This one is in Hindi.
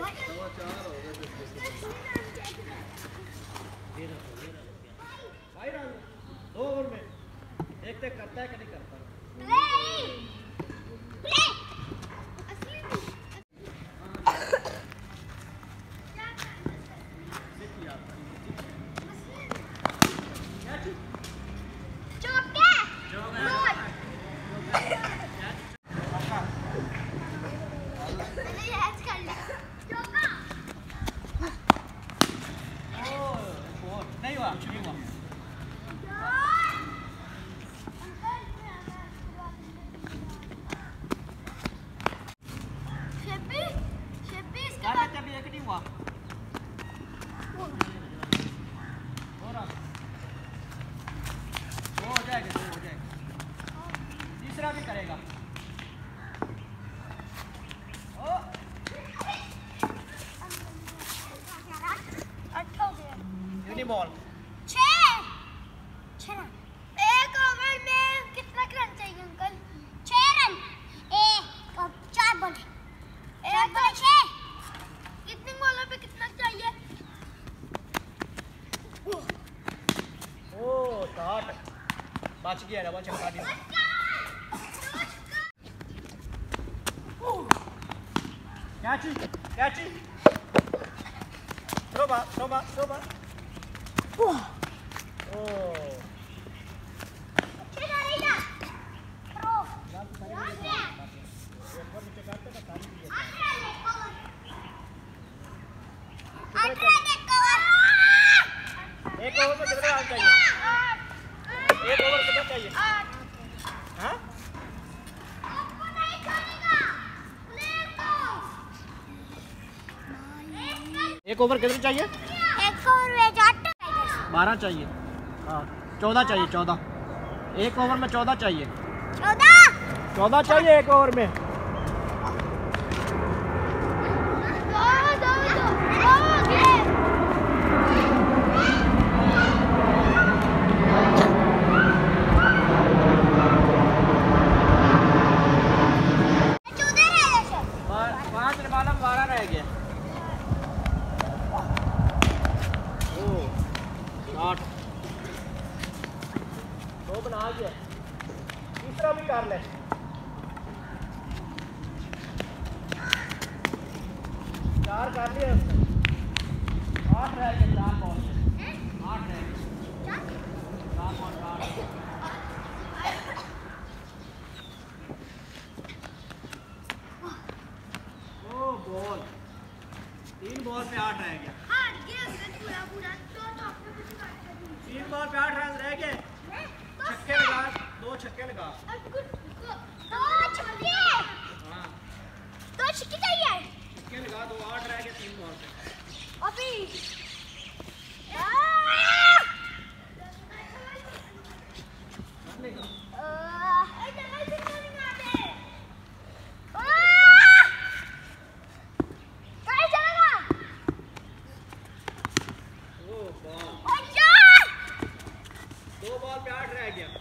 दो ओवर में देखते करता है कि नहीं करता। नहीं हुआ अभी एक नहीं हुआ। हो जाएगा तीसरा भी करेगा। Ball 6 run. एक ओवर में कितना रन चाहिए अंकल? 6 रन। 4 बॉल 6। कितनी बॉलों पे कितना चाहिए? ओ 60 बच गया डबल चक्का दिया। कैची थ्रो एक ओवर में कितना रन चाहिए? एक ओवर कितना चाहिए? हाँ? एक ओवर कितने चाहिए? एक ओवर में 12 चाहिए। हाँ 14 चाहिए 14। एक ओवर में 14 चाहिए। 14 चाहिए एक ओवर में। दो बना गया, तीसरा भी कर ले। 4 कर लिए उसने। 8 रह गए 4 बॉल से। 8 रह गए 4 बॉल 8। ओ बॉल 3 बॉल पे 8 रह गया। 3 बॉल पे 8 रन रह गए। छक्के लगा, 2 छक्के लगा। 2 छक्के। हाँ 2 छक्के चाहिए। छक्के लगा 2, 8 रह गए 3 बॉल पे। अभी दो बॉल पे 8 रह गया।